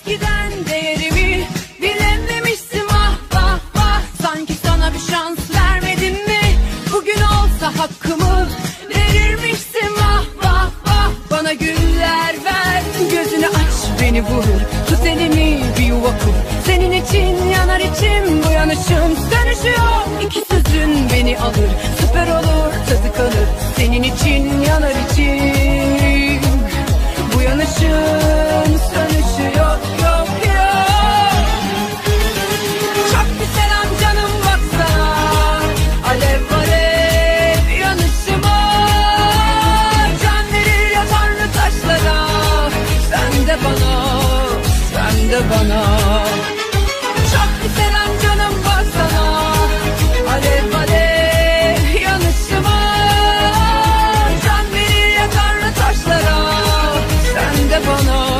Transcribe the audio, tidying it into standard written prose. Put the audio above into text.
Eskiden değerimi bilememiştim, ah vah vah. Sanki sana bir şans vermedim mi? Bugün olsa hakkımı verirmiştim, ah vah vah. Bana güller ver, gözünü aç beni vurur. Tut elimi bir yuva kur. Senin için yanar içim, bu yanışım sönüşüyor. İki sözün beni alır, süper olur tadı kalır. Senin için yanar içim, bu yanışım sönüşüyor. Yok yok. Çok bir selam canım baksana, alev alev yanışıma. Can verir ya Tanrı taşlara, sen de bana, sen de bana. Çok bir selam canım baksana, alev alev yanışıma. Can verir ya Tanrı taşlara, sen de bana.